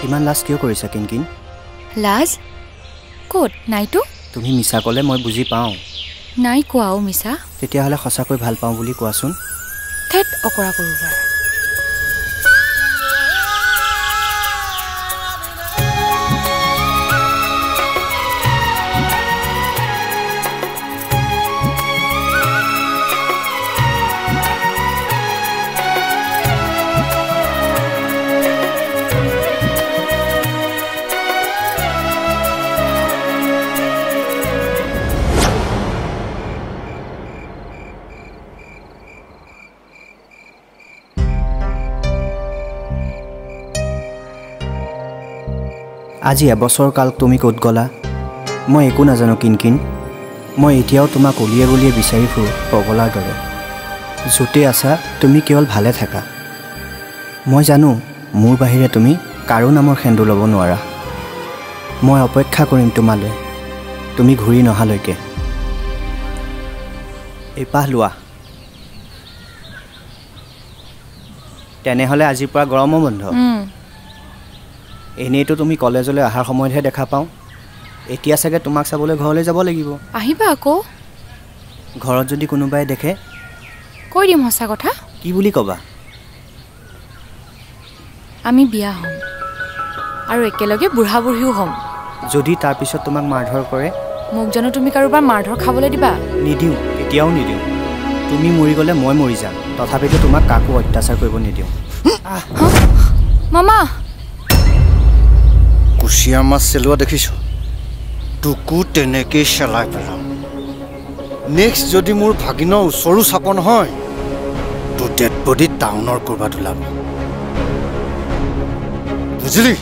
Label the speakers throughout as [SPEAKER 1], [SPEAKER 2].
[SPEAKER 1] ইমান লাজ কিয় কৰিছা কিনকিন?
[SPEAKER 2] লাজ ক'ত নাইতো।
[SPEAKER 1] তুমি মিছা ক'লে মই বুজি পাওঁ।
[SPEAKER 2] নাই কোৱাও মিছা।
[SPEAKER 1] তেতিয়াহ'লে সঁচাকৈ ভাল পাওঁ বুলি কোৱাচোন।
[SPEAKER 2] ঠেট অকৰা কৰিব পাৰা।
[SPEAKER 1] আজি এবছৰ কাল তুমি ক'ত গ'লা? মই একো নাজানো কিনকিন। মই এতিয়াও তোমাক অলিয়ে গলিয়ে বিচাৰি ফুৰোঁ পগলাৰ দৰে। য'তে আছা তুমি কেৱল ভালে থাকা। মই জানো মোৰ বাহিৰে তুমি কাৰো নামৰ সেন্দুৰ ল'ব নোৱাৰা। মই অপেক্ষা কৰিম তোমালৈ, তুমি ঘূৰি নহালৈকে। এই পাহ লোৱা। তেনেহ'লে আজিৰ পৰা গৰমৰ বন্ধ। এনেইতো তুমি কলেজলৈ অহাৰ সময়তহে দেখা পাওঁ। এতিয়া চাগে তোমাক চাবলৈ ঘৰলৈ যাব লাগিব।
[SPEAKER 2] আহিবা আকৌ।
[SPEAKER 1] ঘৰত যদি কোনোবাই দেখে?
[SPEAKER 2] কৈ দিম সঁচা কথা।
[SPEAKER 1] কি বুলি ক'বা?
[SPEAKER 2] আমি বিয়া হ'ম আৰু একেলগে বুঢ়া বুঢ়ীও হ'ম।
[SPEAKER 1] যদি তাৰপিছত তোমাক মাৰধৰ কৰে?
[SPEAKER 2] মোক জানো তুমি কাৰোবাৰ মাৰধৰ খাবলৈ দিবা?
[SPEAKER 1] নিদিওঁ, এতিয়াও নিদিওঁ। তুমি মৰি গ'লে মই মৰি যাম, তথাপিতো তোমাক কাকো অত্যাচাৰ কৰিব নিদিওঁ।
[SPEAKER 2] মামা
[SPEAKER 3] কুচিয়া মাছ চেলোৱা দেখিছ? তোকো তেনেকেই চেলাই পেলাম। নেক্সট যদি মোৰ ভাগিনৰ ওচৰো চাপ নহয়, তোৰ ডেড বডি টাউনৰ ক'ৰবাত ওলাব, বুজিলি?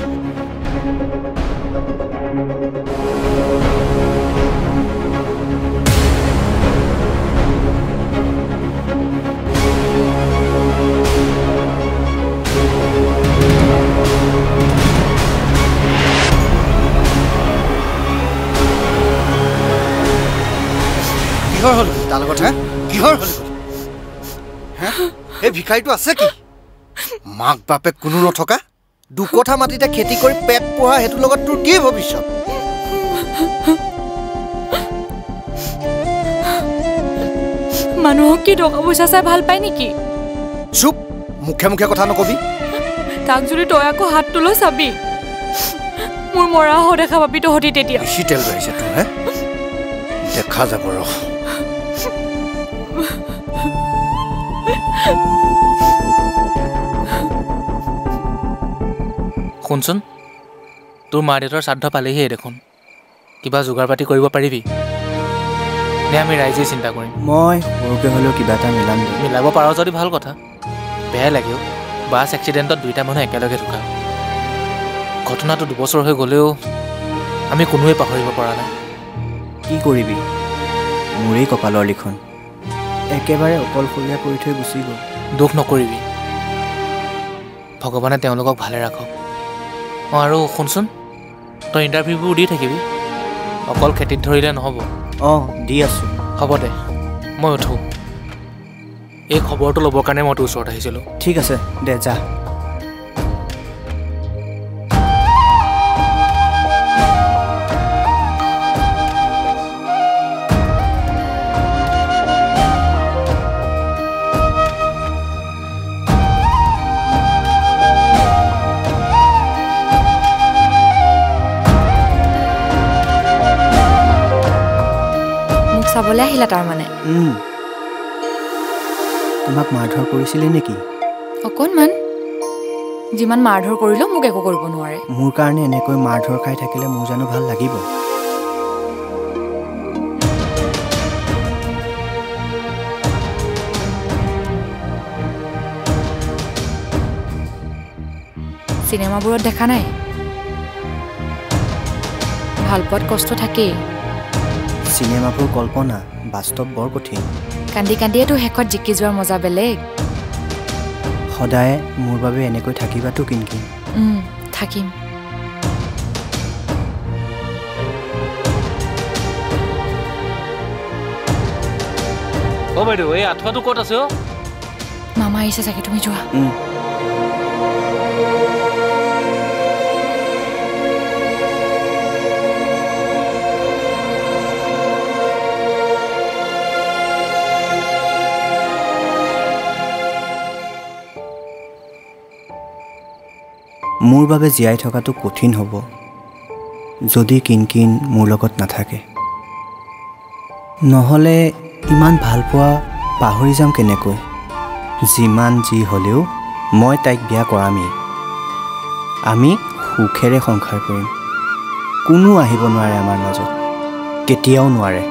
[SPEAKER 3] কিহৰ হ'ল তাৰ লগত? কিহৰ হ'ল? এই ভিক্ষাৰীটো আছে কি? মাক বাপেক কোনো নথকা, দুকঠা মাটিতে খেতি কৰি পেট পোহা, সেইটোৰ লগত তোৰ কি ভৱিষ্যত?
[SPEAKER 2] মানুহক কি টকা পইচা চাই ভাল পায় নেকি?
[SPEAKER 3] চুপ, মুখে মুখে কথা নকবি।
[SPEAKER 2] তাক যদি তই আকৌ হাত তোলো চাবি, মোৰ মৰা হ দেখা পাবি তহঁতি তেতিয়া।
[SPEAKER 3] বেছি তেল বাঢ়িছে তোৰ, দেখা যাব ৰহ।
[SPEAKER 4] শুনচোন, তোৰ মা দেউতাৰ শ্ৰাদ্ধ পালেহিয়ে দেখোন। কিবা যোগাৰ পাতি কৰিব পাৰিবি নে আমি ৰাইজেই চিন্তা কৰিম?
[SPEAKER 1] মই সৰুকৈ হ'লেও কিবা এটা মিলাম।
[SPEAKER 4] মিলাব পাৰ যদি ভাল কথা। বেয়া লাগেও, বাছ এক্সিডেণ্টত দুইটা মানুহ একেলগে ঢুকা। ঘটনাটো 2 বছৰ হৈ গ'লেও আমি কোনোৱে পাহৰিব পৰা নাই।
[SPEAKER 1] কি কৰিবি, মোৰেই কপালৰ লিখন। একেবাৰে অকলশৰীয়া কৰি থৈ গুচি গ'ল।
[SPEAKER 4] দুখ নকৰিবি, ভগৱানে তেওঁলোকক ভালে ৰাখক। আৰু শুনচোন, তই ইণ্টাৰভিউবোৰ দি থাকিবি, অকল খেতিত ধৰিলে নহ'ব।
[SPEAKER 1] দি আছোঁ।
[SPEAKER 4] হ'ব দে, মই উঠোঁ। এই খবৰটো ল'বৰ কাৰণে মই তোৰ ওচৰত আহিছিলোঁ।
[SPEAKER 1] ঠিক আছে দে, যা।
[SPEAKER 2] চাবলৈ আহিলা তাৰমানে?
[SPEAKER 1] তোমাক মাৰধৰ কৰিছিলে নেকি?
[SPEAKER 2] অকণমান। যিমান মাৰধৰ কৰিলেও মোক একো কৰিব নোৱাৰে।
[SPEAKER 1] মোৰ কাৰণে এনেকৈ মাৰধৰ খাই থাকিলে মোৰ জানো ভাল লাগিব?
[SPEAKER 2] চিনেমাবোৰত দেখা নাই? ভাল পোৱাত কষ্ট থাকেই।
[SPEAKER 1] চিনেমাবোৰ কল্পনা, বাস্তৱ বৰ কঠিন।
[SPEAKER 2] কান্দি কান্দিয়েতো শেষত জিকি যোৱাৰ মজা বেলেগ।
[SPEAKER 1] সদায় মোৰ বাবে এনেকৈ থাকিবাতো কিনকিন?
[SPEAKER 2] থাকিম।
[SPEAKER 4] বাইদেউ, এই আঁঠুৱাটো ক'ত আছে?
[SPEAKER 2] মামা আহিছে চাগে, তুমি যোৱা।
[SPEAKER 1] মোৰ বাবে জীয়াই থকাটো কঠিন হ'ব যদি কিনকিন মোৰ লগত নাথাকে নহ'লে ইমান ভাল পোৱা পাহৰি যাম কেনেকৈ যিমান যি হ'লেও মই তাইক বিয়া কৰামেই আমি সুখেৰে সংসাৰ কৰিম কোনো আহিব নোৱাৰে আমাৰ মাজত কেতিয়াও নোৱাৰে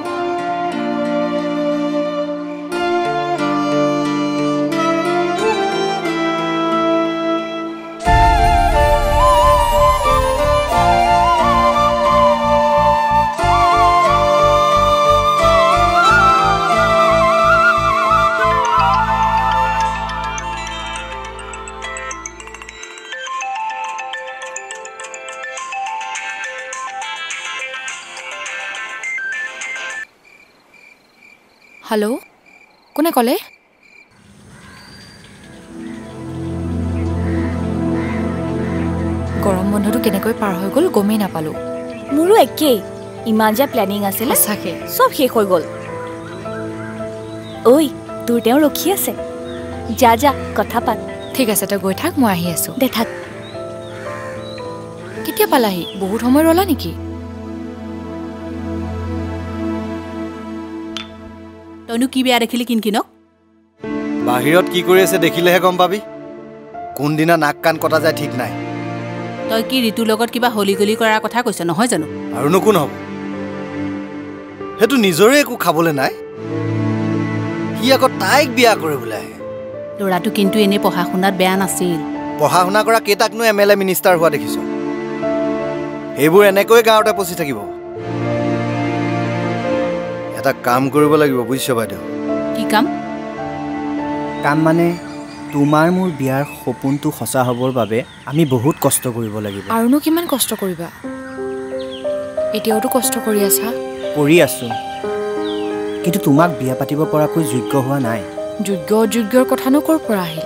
[SPEAKER 2] হেল্ল' কোনে ক'লে গৰম বন্ধটো কেনেকৈ পাৰ হৈ গ'ল গমেই নাপালোঁ
[SPEAKER 5] মোৰো একেই ইমান যে প্লেনিং আছিলে
[SPEAKER 2] সঁচাকৈ
[SPEAKER 5] চব শেষ হৈ গ'ল ঐ তোৰ তেওঁ ৰখি আছে যা যা কথা পাত
[SPEAKER 2] ঠিক আছে তই গৈ থাক মই আহি আছোঁ
[SPEAKER 5] দে থাক
[SPEAKER 2] কেতিয়া পালাহি বহুত সময় ৰ'লা নেকি
[SPEAKER 6] তইনো কি বেয়া দেখিলি কিনকিনক
[SPEAKER 3] বাহিৰত কি কৰি আছে দেখিলেহে গম পাবি কোনদিনা নাক কাণ কটা যায় ঠিক নাই
[SPEAKER 6] তই কি ঋতুৰ লগত কিবা হলি গলি কৰাৰ কথা কৈছ নহয় জানো
[SPEAKER 3] আৰুনো কোন হ'ব সেইটো নিজৰে একো খাবলৈ নাই সি আকৌ তাইক বিয়া কৰে বোলে
[SPEAKER 6] ল'ৰাটো কিন্তু এনেই পঢ়া শুনাত বেয়া নাছিল
[SPEAKER 3] পঢ়া শুনা কৰা কেইটাকনো MLA মিনিষ্টাৰ হোৱা দেখিছ এইবোৰ এনেকৈ গাঁৱতে পচি থাকিব এটা কাম কৰিব লাগিব বুজিছ বাইদেউ
[SPEAKER 6] কি কাম
[SPEAKER 1] কাম মানে তোমাৰ মোৰ বিয়াৰ সপোনটো সঁচা হ'বৰ বাবে আমি বহুত কষ্ট কৰিব লাগিব
[SPEAKER 2] আৰুনো কিমান কষ্ট কৰিবা এতিয়াওতো কষ্ট কৰি আছা
[SPEAKER 1] কৰি আছোঁ কিন্তু তোমাক বিয়া পাতিব পৰাকৈ যোগ্য হোৱা নাই
[SPEAKER 2] যোগ্য অযোগ্যৰ কথানো ক'ৰ পৰা আহিল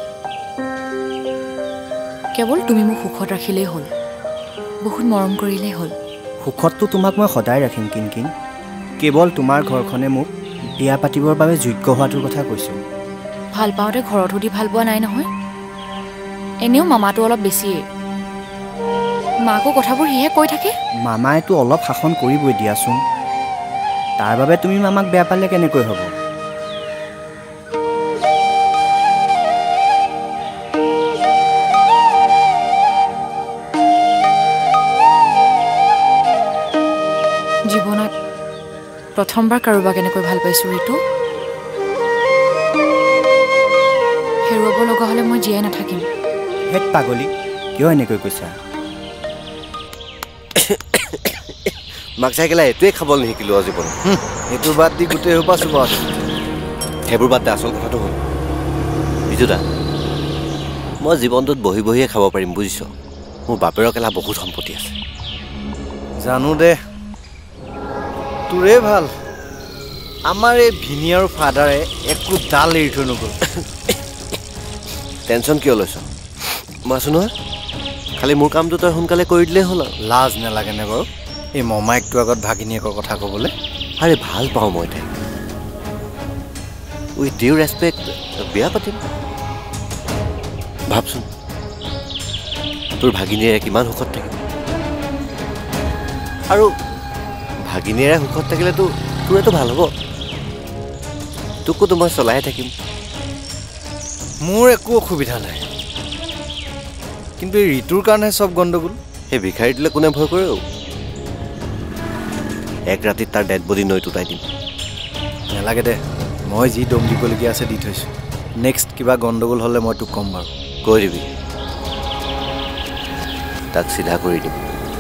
[SPEAKER 2] কেৱল তুমি মোক সুখত ৰাখিলেই হ'ল বহুত মৰম কৰিলেই হ'ল
[SPEAKER 1] সুখততো তোমাক মই সদায় ৰাখিম কিনকিন কেৱল তোমাৰ ঘৰখনে মোক বিয়া পাতিবৰ বাবে যোগ্য হোৱাটোৰ কথা কৈছোঁ
[SPEAKER 2] ভাল পাওঁতে ঘৰত সুধি ভাল পোৱা নাই নহয় এনেও মামাটো অলপ বেছিয়ে মাকো কথাবোৰ সিহে কৈ থাকে
[SPEAKER 1] মামাইতো অলপ শাসন কৰিবই দিয়াচোন তাৰ বাবে তুমি মামাক বেয়া পালে কেনেকৈ হ'ব
[SPEAKER 2] জীৱনত প্ৰথমবাৰ কাৰোবাক এনেকৈ ভাল পাইছোঁ ঋতু হেৰুৱাব লগা হ'লে মই জীয়াই নাথাকিম
[SPEAKER 1] হেত পাগলী কিয় এনেকৈ কৈছা
[SPEAKER 7] মাক চাই কেলা এইটোৱে খাবলৈ নিশিকিলোঁ আৰু জীৱনত
[SPEAKER 3] এইটো বাদ দি গোটেই সোপা চুবা
[SPEAKER 7] সেইবোৰ বাদ দে আচল কথাটো হ'ল বিজুদা মই জীৱনটোত বহি বহিয়ে খাব পাৰিম বুজিছ মোৰ বাপেৰৰ কেলা বহুত সম্পত্তি আছে
[SPEAKER 3] জানো দে তোৰে ভাল আমাৰ এই ভিনী আৰু ফাদাৰে একো ডাল এৰি থৈ নগ'ল
[SPEAKER 7] টেনশ্যন কিয় লৈছ মই আছোঁ নহয় খালি মোৰ কামটো তই সোনকালে কৰি দিলেই হ'ল আৰু
[SPEAKER 3] লাজ নালাগেনে বাৰু এই মমাইকটোৰ আগত ভাগিনীয়েকৰ কথা ক'বলৈ
[SPEAKER 7] আৰে ভাল পাওঁ মই তাইক উইথ ডিউ ৰেচপেক্ট বিয়া পাতিম ভাবচোন তোৰ ভাগিনীয়েৰে কিমান সুখত থাকিব আৰু ভাগিনীয়েৰে সুখত থাকিলেতো তোৰেতো ভাল হ'ব তোকোতো মই চলাই থাকিম
[SPEAKER 3] মোৰ একো অসুবিধা নাই কিন্তু এই ঋতুৰ কাৰণে চব গণ্ডগোল
[SPEAKER 7] সেই ভিখাৰীটোলৈ কোনে ভয় কৰে এক ৰাতিত তাৰ ডেড বডি নৈত উটাই দিম
[SPEAKER 3] নালাগে দে মই যি দম দিবলগীয়া আছে দি থৈছোঁ নেক্সট কিবা গণ্ডগোল হ'লে মই তোক ক'ম বাৰু
[SPEAKER 7] কৈ দিবি তাক চিধা কৰি দিম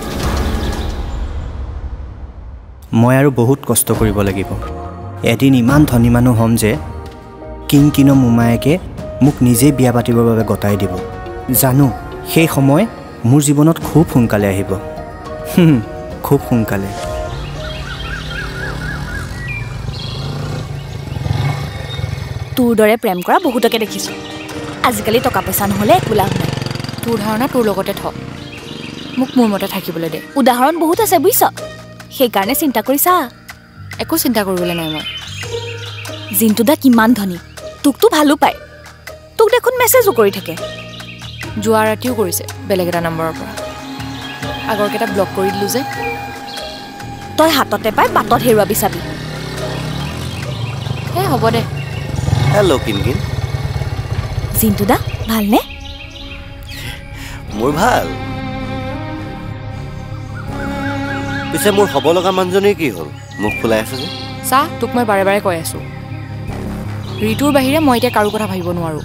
[SPEAKER 1] মই আৰু বহুত কষ্ট কৰিব লাগিব এদিন ইমান ধনী মানুহ হ'ম যে কিনকিনৰ মোমায়েকে মোক নিজেই বিয়া পাতিবৰ বাবে গতাই দিব জানো সেই সময় মোৰ জীৱনত খুব সোনকালে আহিব খুব সোনকালে
[SPEAKER 5] তোৰ দৰে প্ৰেম কৰা বহুতকে দেখিছোঁ আজিকালি টকা পইচা নহ'লে একো লাভ নাই
[SPEAKER 2] তোৰ ধাৰণা তোৰ লগতে থ মোক মোৰ মতে থাকিবলৈ দে
[SPEAKER 5] উদাহৰণ বহুত আছে বুজিছ সেইকাৰণে চিন্তা কৰিছা
[SPEAKER 2] একো চিন্তা কৰিবলৈ নাই মই
[SPEAKER 5] জিন্তু দা কিমান ধনী তোকতো ভালো পায় তোক দেখোন মেছেজো কৰি থাকে
[SPEAKER 2] যোৱা ৰাতিও কৰিছে বেলেগ এটা নম্বৰৰ পৰা আগৰকেইটা ব্লক কৰি দিলোঁ যে
[SPEAKER 5] তই হাততে পাই বাটত হেৰুৱাবি চাবি
[SPEAKER 2] এই হ'ব দে
[SPEAKER 7] হেল্ল' কিনকিন
[SPEAKER 5] জিন্তু দা ভালনে
[SPEAKER 7] মোৰ ভাল পিছে মোৰ হ'ব লগা মানুহজনীৰ কি হ'ল মুখ ফুলাই আছে যে
[SPEAKER 2] চা তোক মই বাৰে বাৰে কৈ আছোঁ ঋতুৰ বাহিৰে মই এতিয়া কাৰো কথা ভাবিব নোৱাৰোঁ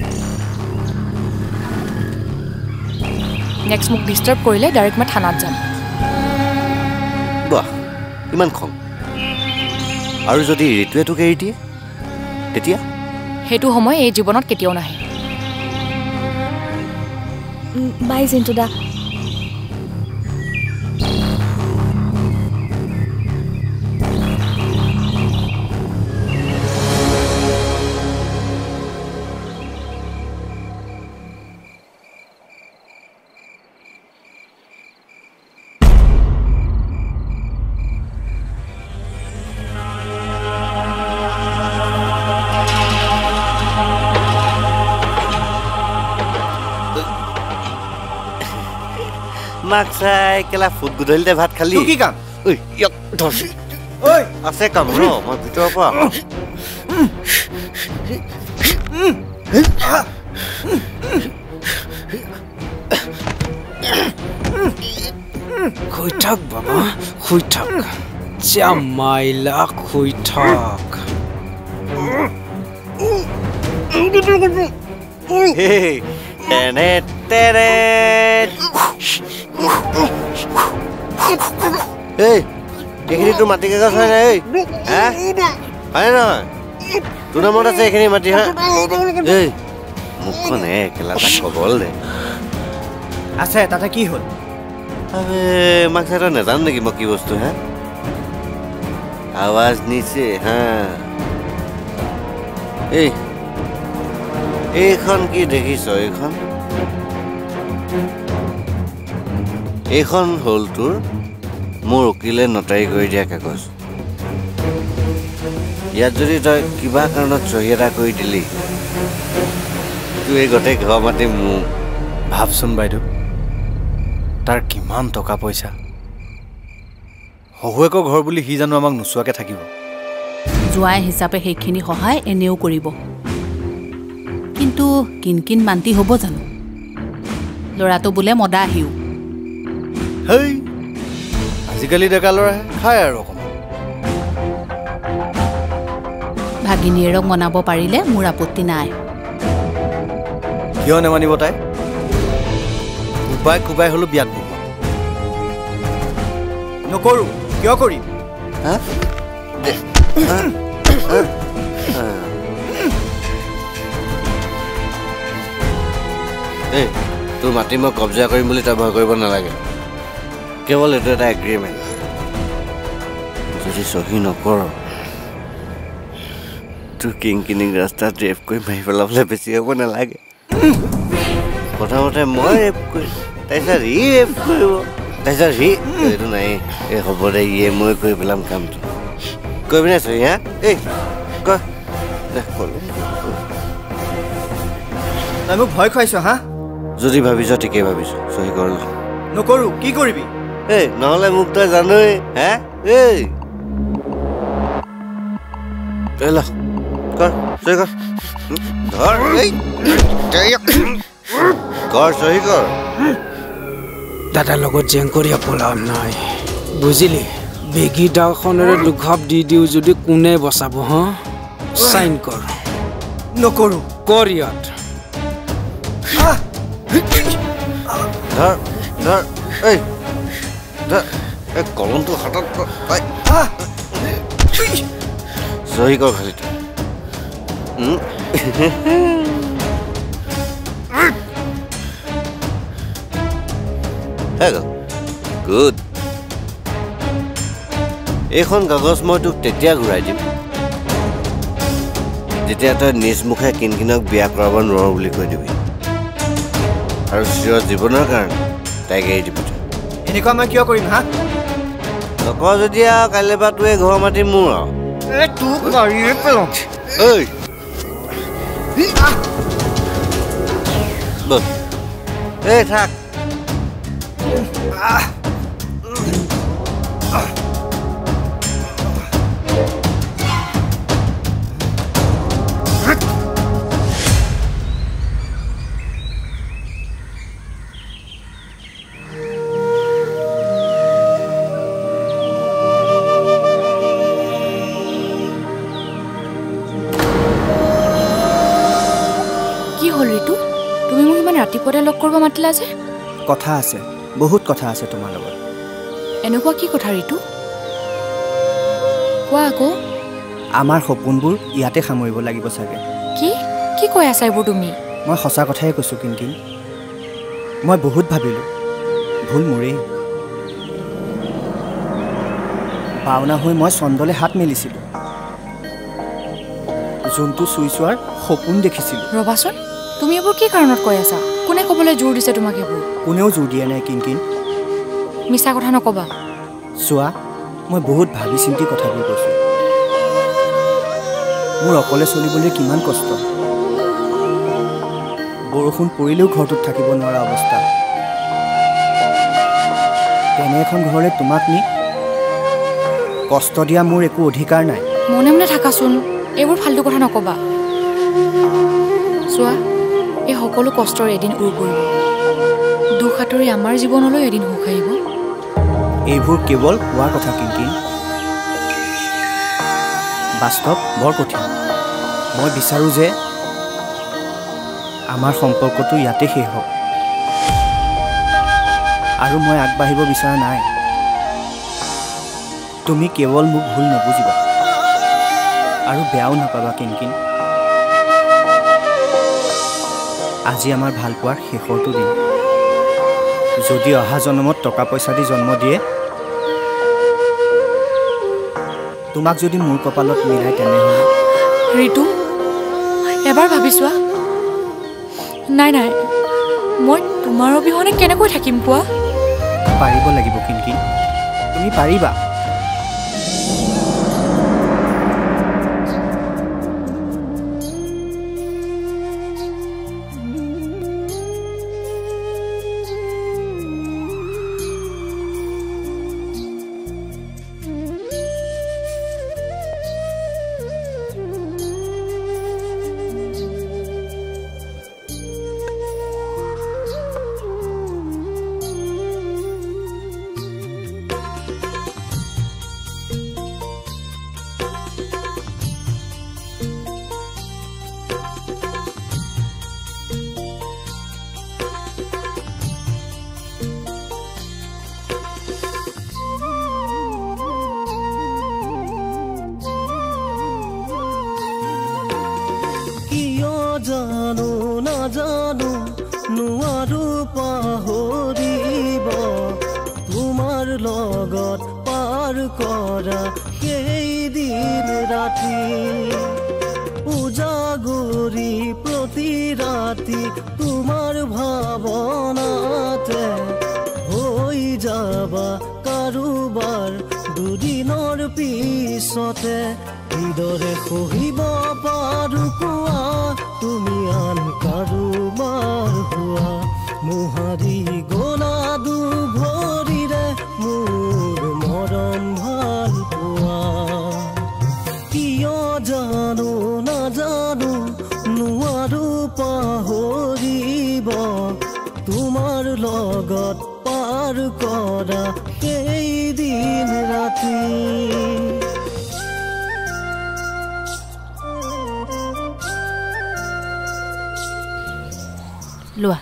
[SPEAKER 2] নেক্সট মোক ডিষ্টাৰ্ব কৰিলে ডাইৰেক্ট মই থানাত যাম
[SPEAKER 7] বাহ ইমান খং আৰু যদি ঋতুৱে তোক এৰি দিয়ে তেতিয়া
[SPEAKER 2] সেইটো সময় এই জীৱনত কেতিয়াও নাহে
[SPEAKER 5] বাই জিন্তু দা
[SPEAKER 7] মাক চাই কেলা ফুট গধূলিতে ভাত খালি
[SPEAKER 3] কি কাম
[SPEAKER 7] আছে কাম ৰ মই ভিতৰৰ পৰা
[SPEAKER 8] শুই থাক বাবা শুই থাক জামাইলা শুই থাক
[SPEAKER 7] তেনে তেনে এইখিনি তোৰ মাটি কাগজ হয় নাই হয় নহয় তোৰ নামত আছে এইখিনি মাটি হা মুখখন কেলা তাক কবল দে
[SPEAKER 1] আছে তাতে কি হ'ল
[SPEAKER 7] মাক চাই তই নাজানো নেকি মই কি বস্তু হা আৱাজ নিছে হা এইখন কি দেখিছ এইখন হ'ল তোৰ মোৰ উকিলে নটাৰী কৰি দিয়া কাগজ ইয়াত যদি তই কিবা কাৰণত চহী এটা কৰি দিলি তোৰ এই গোটেই ঘৰ মাতি মোক
[SPEAKER 3] ভাবচোন বাইদেউ তাৰ কিমান টকা পইচা শহুৱেকৰ ঘৰ বুলি সি জানো আমাক নোচোৱাকৈ থাকিব
[SPEAKER 6] জোৱাই হিচাপে সেইখিনি সহায় এনেও কৰিব কিন্তু কিনকিন মান্তি হ'ব জানো ল'ৰাটো বোলে মদা আহিও
[SPEAKER 3] হেই আজিকালি ডেকা ল'ৰাই খায় আৰু অকণমান
[SPEAKER 6] ভাগিনীয়েৰক মনাব পাৰিলে মোৰ আপত্তি নাই
[SPEAKER 3] কিয় নেমানিব তাই কোবাই কোবাই হ'লেও বিয়াত বহোৱা
[SPEAKER 1] নকৰোঁ কিয় কৰিম
[SPEAKER 7] তোৰ মাটি মই কব্জা কৰিম বুলি তই ভয় কৰিব নালাগে কেৱল এইটো এটা এগ্ৰিমেণ্ট যদি চহী নকৰ তোৰ কিনকিনিক ৰাস্তাত ৰেপ কৰি মাৰি পেলাবলৈ বেছি হ'ব নালাগে প্ৰথমতে মই ৰেপ কৰিম তাৰপিছত সি ৰেপ কৰিব তাৰপিছত সি এইটো নাই এই হ'ব দে ইয়ে মই কৰি পেলাম কামটো কৰিবি নাই চহী হা
[SPEAKER 1] তই মোক ভয় খুৱাইছ হা
[SPEAKER 7] যদি ভাবিছ ঠিকেই ভাবিছ চহী কৰ
[SPEAKER 1] নকৰোঁ কি কৰিবি
[SPEAKER 7] নহ'লে মোক তই জানই হা ল কৰ চহী কৰ কৰ চহী কৰ
[SPEAKER 8] দাদাৰ লগত জেং কৰি পলাম নাই বুজিলি বেগী দাওখনেৰে দুঘাপ দি দিওঁ যদি কোনে বচাব হা চাইন কৰ
[SPEAKER 1] নকৰোঁ
[SPEAKER 8] কৰ ইয়াত
[SPEAKER 7] কলমটো হাতত চহী কৰ খালি গুড এইখন কাগজ মই তোক তেতিয়া ঘূৰাই দিম যেতিয়া তই নিজ মুখে কিনকিনক বিয়া কৰাব নোৱাৰো বুলি কৈ দিবি আৰু চিৰ জীৱনৰ কাৰণে তাইক এৰি দিবি
[SPEAKER 1] এনেকুৱা মই কিয় কৰিম হা
[SPEAKER 7] নকৰ যদি আৰু কাইলৈ পৰা তোৰ ঘৰ মাতি মোৰ আৰু
[SPEAKER 1] তোক মাৰিয়ে পেলাম
[SPEAKER 7] এই থাক
[SPEAKER 2] ৰাতিপুৱাতে লগ কৰিব মাতিলা যে
[SPEAKER 1] কথা আছে বহুত কথা আছে তোমাৰ লগত
[SPEAKER 2] এনেকুৱা কি কথা ঋতু কোৱা আকৌ
[SPEAKER 1] আমাৰ সপোনবোৰ ইয়াতে সামৰিব লাগিব চাগে
[SPEAKER 2] কি কি কৈ আছা এইবোৰ তুমি
[SPEAKER 1] মই সঁচা কথাই কৈছোঁ কিনকিন মই বহুত ভাবিলোঁ ভুল মোৰেই পাওনা হৈ মই চন্দলে হাত মেলিছিলোঁ যোনটো চুই চোৱাৰ সপোন দেখিছিলোঁ
[SPEAKER 2] ৰবাচোন তুমি এইবোৰ কি কাৰণত কৈ আছা কোনে ক'বলৈ জোৰ দিছে তোমাক এইবোৰ
[SPEAKER 1] কোনেও জোৰ দিয়া নাই কিনকিন
[SPEAKER 2] মিছা কথা নক'বা
[SPEAKER 1] চোৱা মই বহুত ভাবি চিন্তি কথাবোৰ কৈছোঁ মোৰ অকলে চলিবলৈ কিমান কষ্ট বৰষুণ পৰিলেও ঘৰটোত থাকিব নোৱাৰা অৱস্থা তেনে এখন ঘৰলৈ তোমাক নি কষ্ট দিয়া মোৰ একো অধিকাৰ নাই
[SPEAKER 2] মনে মনে থাকাচোন এইবোৰ ফাল্টু কথা নক'বা চোৱা এই সকলো কষ্টৰ এদিন উৰ পৰিব দুখ আঁতৰি আমাৰ জীৱনলৈ এদিন সুখ আহিব
[SPEAKER 1] এইবোৰ কেৱল কোৱাৰ কথা কিনকিন বাস্তৱ বৰ কঠিন মই বিচাৰোঁ যে আমাৰ সম্পৰ্কটো ইয়াতে শেষ হওক আৰু মই আগবাঢ়িব বিচৰা নাই তুমি কেৱল মোক ভুল নুবুজিবা আৰু বেয়াও নাপাবা কিনকিন আজি আমাৰ ভাল পোৱাৰ শেষৰটো দিন যদি অহা জন্মত টকা পইচা দি জন্ম দিয়ে তোমাক যদি মোৰ কপালত মিলাই তেনেহ'লে
[SPEAKER 2] ঋতু এবাৰ ভাবি চোৱা নাই নাই মই তোমাৰ অবিহনে কেনেকৈ থাকিম কোৱা
[SPEAKER 1] পাৰিব লাগিব কিনকিন তুমি পাৰিবা
[SPEAKER 9] জানো নাজানো নোৱাৰো পাহৰিব তোমাৰ লগত পাৰ কৰা সেই দিন ৰাতি উজাগৰি প্ৰতি ৰাতি তোমাৰ ভাৱনাতে হৈ যাবা কাৰোবাৰ দুদিনৰ পিছতে কিদৰে সহিব পাৰো কোৱা তুমি আন কাৰোবাৰ হোৱা মোহাৰি গলা দুভৰিৰে মোৰ মৰম ভাল পোৱা কিয় জানো নাজানো নোৱাৰো পাহৰিব তোমাৰ লগত পাৰ কৰা সেই দিন ৰাতি
[SPEAKER 6] লোৱা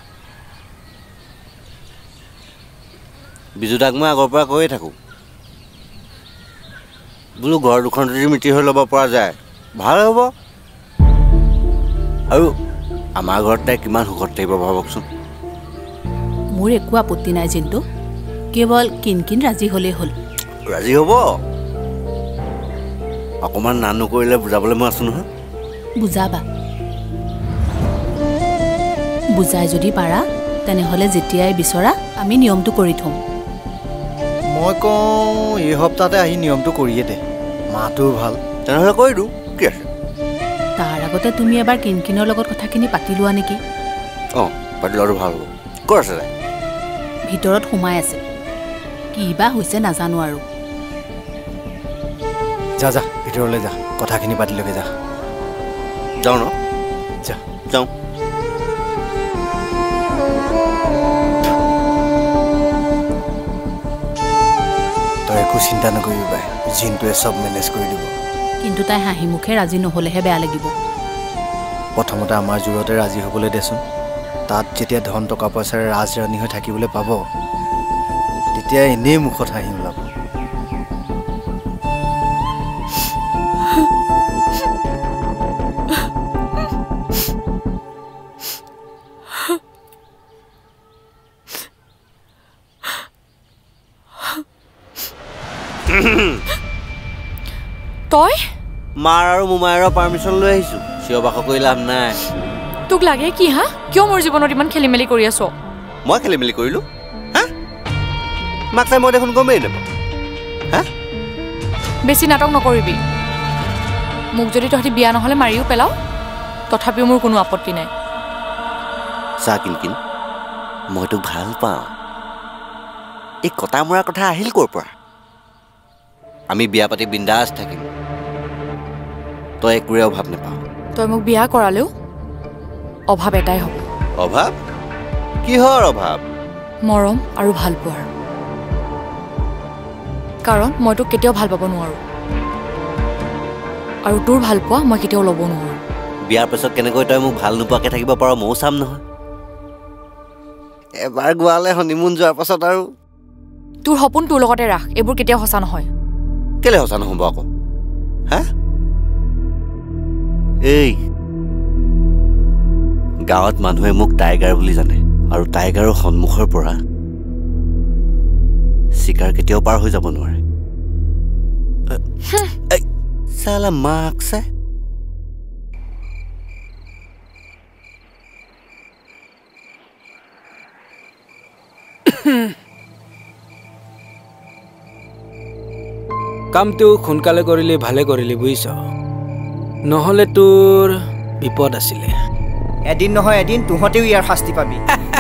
[SPEAKER 7] বিজুদাক মই আগৰ পৰা কৈয়ে থাকোঁ বোলো ঘৰ দুখন যদি মিতি হৈ ল'ব পৰা যায় ভাল হ'ব আৰু আমাৰ ঘৰত তাই কিমান সুখত থাকিব ভাবকচোন
[SPEAKER 6] মোৰ একো আপত্তি নাই জিন্তু কেৱল কিনকিন ৰাজি হ'লেই হ'ল
[SPEAKER 7] ৰাজি হ'ব অকণমান না নকৰিলে বুজাবলৈ মই আছোঁ নহয়
[SPEAKER 6] বুজাবা বুজাই যদি পাৰা তেনেহ'লে যেতিয়াই বিচৰা আমি নিয়মটো কৰি থ'ম
[SPEAKER 3] মই কওঁ এই সপ্তাহতে আহি নিয়মটো কৰিয়ে দে মাটোও ভাল
[SPEAKER 7] তেনেহ'লে কৰি দিওঁ কি আছে
[SPEAKER 6] তাৰ আগতে তুমি এবাৰ কিনকিনৰ লগত কথাখিনি পাতি লোৱা নেকি
[SPEAKER 7] অঁ পাতি লোৱাটো ভাল হ'ব ক'ত আছে তাই?
[SPEAKER 6] ভিতৰত সোমাই আছে কি বা হৈছে নাজানো আৰু
[SPEAKER 1] যা যা ভিতৰলৈ যা কথাখিনি পাতিলৈকে যা
[SPEAKER 7] যাওঁ ন
[SPEAKER 1] যা
[SPEAKER 7] যাওঁ
[SPEAKER 1] তই একো চিন্তা নকৰিবি বাই জিনটোৱে চব মেনেজ কৰি দিব
[SPEAKER 6] কিন্তু তাই হাঁহি মুখে ৰাজি নহ'লেহে বেয়া লাগিব
[SPEAKER 1] প্ৰথমতে আমাৰ জোৰতে ৰাজি হ'বলৈ দেচোন তাত যেতিয়া ধন টকা পইচাৰে ৰাজৰাণী হৈ থাকিবলৈ পাব তেতিয়া এনেই মুখত হাঁহি ওলাব
[SPEAKER 2] তই
[SPEAKER 7] মাৰ আৰু মোমায়েৰৰ পাৰ্মিশ্যন লৈ আহিছোঁ চিঞৰ বাখৰ কৰি লাভ নাই
[SPEAKER 2] তোক লাগে কি হা কিয় মোৰ জীৱনত ইমান খেলি মেলি কৰি আছ
[SPEAKER 7] মই খেলি মেলি কৰিলোঁ হা মাক চাই মই দেখোন গমেই নাপাওঁ হা
[SPEAKER 2] বেছি নাটক নকৰিবি মোক যদি তহঁতি বিয়া নহ'লে মাৰিও পেলাও তথাপিও মোৰ কোনো আপত্তি নাই
[SPEAKER 7] চা কিনকিন মই তোক ভাল পাওঁ এই কটা মৰাৰ কথা আহিল ক'ৰ পৰা আমি বিয়া পাতি বিন্দাছ থাকিম তই একোৰে অভাৱ নাপাওঁ
[SPEAKER 2] তই মোক বিয়া কৰালেও অভাৱ এটাই হ'ব
[SPEAKER 7] অভাৱ কিহৰ অভাৱ
[SPEAKER 2] মৰম আৰু ভাল পোৱাৰ কাৰণ মই তোক কেতিয়াও ভাল পাব নোৱাৰোঁ আৰু তোৰ ভাল পোৱা মই কেতিয়াও ল'ব নোৱাৰোঁ
[SPEAKER 7] বিয়াৰ পিছত কেনেকৈ তই মোক ভাল নোপোৱাকৈ থাকিব পাৰ ময়ো চাম নহয় এবাৰ গোৱালে হনিমুন যোৱাৰ পাছত আৰু
[SPEAKER 2] তোৰ সপোন তোৰ লগতে ৰাখ এইবোৰ কেতিয়াও সঁচা নহয়
[SPEAKER 7] কেলে সঁচা নহ'ব আকৌ হা এই গাঁৱত মানুহে মোক টাইগাৰ বুলি জানে আৰু টাইগাৰৰ সন্মুখৰ পৰা চিকাৰ কেতিয়াও পাৰ হৈ যাব নোৱাৰে চালা মাক চাই
[SPEAKER 8] কামটো সোনকালে কৰিলে ভালে কৰিলি বুজিছ নহ'লে তোৰ বিপদ আছিলে
[SPEAKER 1] এদিন নহয় এদিন তহঁতেও ইয়াৰ শাস্তি পাবি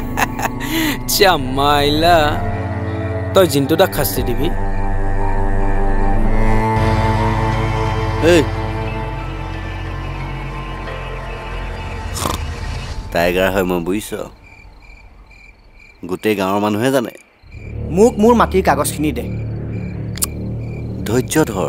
[SPEAKER 8] চামাইলা তই জিনটো তাক শাস্তি দিবি
[SPEAKER 7] টাইগাৰ হয় মই বুজিছ গোটেই গাঁৱৰ মানুহে জানে
[SPEAKER 1] মোক মোৰ মাটিৰ কাগজখিনি দে
[SPEAKER 7] ধৈৰ্য ধৰ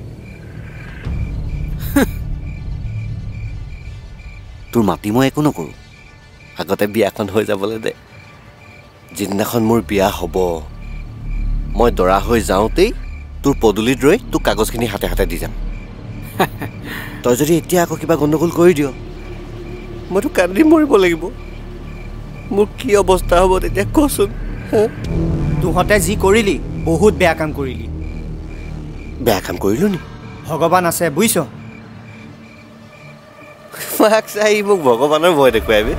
[SPEAKER 7] তোৰ মাতি মই একো নকৰোঁ আগতে বিয়াখন হৈ যাবলৈ দে যিদিনাখন মোৰ বিয়া হ'ব মই দৰা হৈ যাওঁতেই তোৰ পদূলিত ৰৈ তোক কাগজখিনি হাতে হাতে দি যাম তই যদি এতিয়া আকৌ কিবা গণ্ডগোল কৰি দিয় মইতো কান্দি মৰিব লাগিব মোৰ কি অৱস্থা হ'ব তেতিয়া কচোন
[SPEAKER 1] তহঁতে যি কৰিলি বহুত বেয়া কাম কৰিলি
[SPEAKER 7] বেয়া কাম কৰিলোঁ নি
[SPEAKER 1] ভগৱান আছে বুজিছ
[SPEAKER 7] মাক চাই মোক ভগৱানৰ ভয় দেখুৱাবি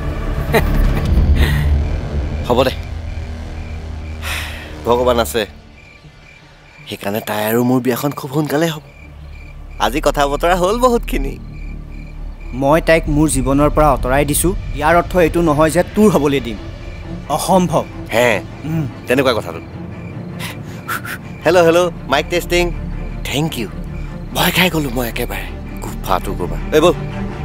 [SPEAKER 7] হ'ব দে ভগৱান আছে সেইকাৰণে তাই আৰু মোৰ বিয়াখন খুব সোনকালে হ'ব আজি কথা বতৰা হ'ল বহুতখিনি
[SPEAKER 1] মই তাইক মোৰ জীৱনৰ পৰা আঁতৰাই দিছোঁ ইয়াৰ অৰ্থ এইটো নহয় যে তোৰ হ'বলৈ দিম অসম্ভৱ
[SPEAKER 7] হে তেনেকুৱা কথাটো hello' hello' mic testing thank you ভয় খাই গ'লোঁ মই একেবাৰে গুফাটো কৰবা এই বৌ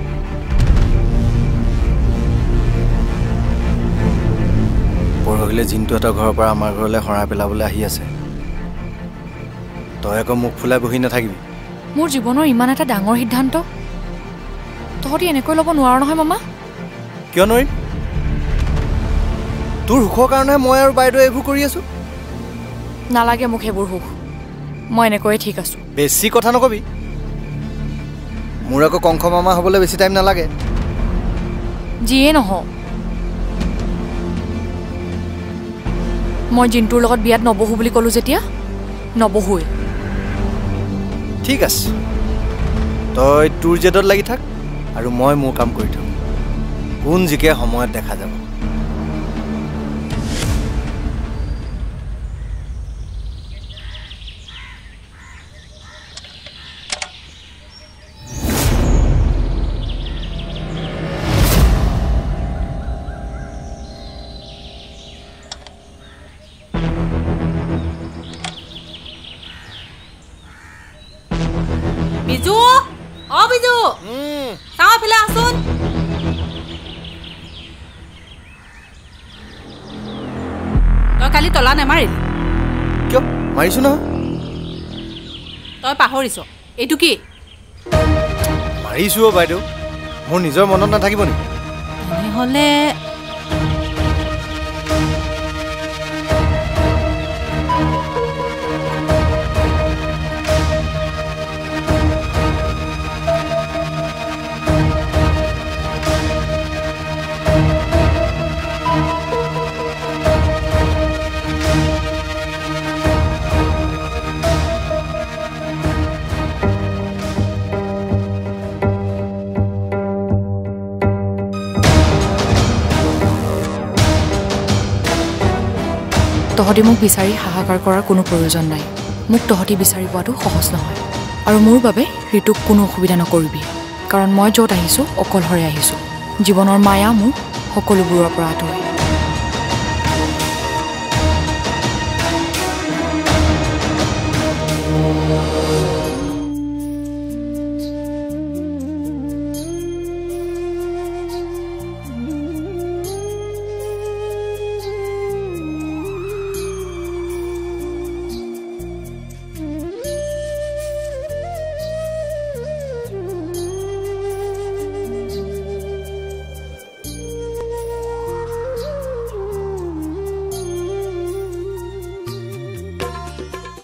[SPEAKER 1] পৰহিলে জিনটোহঁতৰ ঘৰৰ পৰা আমাৰ ঘৰলৈ শৰাই পেলাবলৈ আহি আছে তই আকৌ মুখ ফুলাই বহি নাথাকিবি
[SPEAKER 2] মোৰ জীৱনৰ ইমান এটা ডাঙৰ সিদ্ধান্ত তহঁতি এনেকৈ ল'ব নোৱাৰ নহয় মামা
[SPEAKER 1] কিয় নোৱাৰিম তোৰ সুখৰ কাৰণেহে মই আৰু বাইদেউ এইবোৰ কৰি আছোঁ
[SPEAKER 2] নালাগে মোক সেইবোৰ সুখ মই এনেকৈয়ে ঠিক আছোঁ
[SPEAKER 1] বেছি কথা নকবি মোৰ আকৌ কংস মামা হ'বলৈ বেছি টাইম নালাগে
[SPEAKER 2] যিয়ে নহওক মই জিন্তুৰ লগত বিয়াত নবহো বুলি ক'লোঁ যেতিয়া নবহোৱে
[SPEAKER 1] ঠিক আছে তই তোৰ জেদত লাগি থাক আৰু মই মোৰ কাম কৰি থাকোঁ কোন জিকে সময়ত দেখা যাব
[SPEAKER 6] এইফালে আছোন তই কালি তলা নেমাৰিলি
[SPEAKER 3] কিয় মাৰিছো নহয়
[SPEAKER 6] তই পাহৰিছ এইটো কি
[SPEAKER 3] মাৰিছো বাইদেউ মোৰ নিজৰ মনত নাথাকিব নেকি
[SPEAKER 6] তেনেহ'লে
[SPEAKER 2] তহঁতি মোক বিচাৰি হাহাকাৰ কৰাৰ কোনো প্ৰয়োজন নাই মোক তহঁতি বিচাৰি পোৱাটো সহজ নহয় আৰু মোৰ বাবে ঋতুক কোনো অসুবিধা নকৰিবি কাৰণ মই য'ত আহিছোঁ অকলশৰে আহিছোঁ জীৱনৰ মায়া মোক সকলোবোৰৰ পৰা আঁতৰি